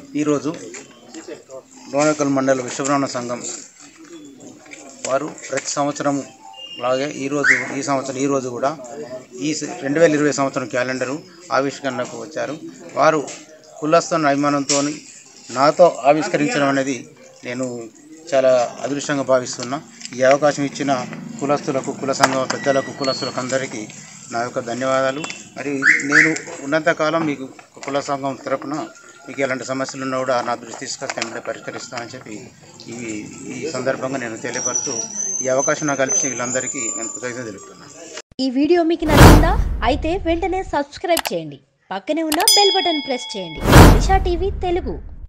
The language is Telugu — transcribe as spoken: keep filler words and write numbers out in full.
ఈరోజు డోనకల్ మండల విశ్వబ్రాహ్మణ సంఘం వారు ప్రతి సంవత్సరం లాగే ఈరోజు ఈ సంవత్సరం ఈరోజు కూడా ఈ రెండు వేల ఇరవై సంవత్సరం క్యాలెండరు ఆవిష్కరణకు వచ్చారు. వారు కులస్తున్న అభిమానంతో నాతో ఆవిష్కరించడం అనేది నేను చాలా అదృష్టంగా భావిస్తున్నా. ఈ అవకాశం ఇచ్చిన కులస్తులకు, కుల సంఘం పెద్దలకు, కులస్తులకు అందరికీ నా యొక్క ధన్యవాదాలు. మరి నేను ఉన్నంతకాలం మీకు కుల సంఘం తరపున మీకు ఎలాంటి సమస్యలు ఉన్నా కూడా నా దృష్టి తీసుకొస్తే పరిష్కరిస్తానని చెప్పి ఈ ఈ సందర్భంగా నేను తెలియపరుస్తూ ఈ అవకాశం నాకు కల్పించిన వీళ్ళందరికీ నేను కృతజ్ఞతలు తెలుపుతున్నాను. ఈ వీడియో మీకు నచ్చిందా? అయితే వెంటనే సబ్స్క్రైబ్ చేయండి, పక్కనే ఉన్న బెల్ బటన్ ప్రెస్ చేయండి. దిశా టీవీ తెలుగు.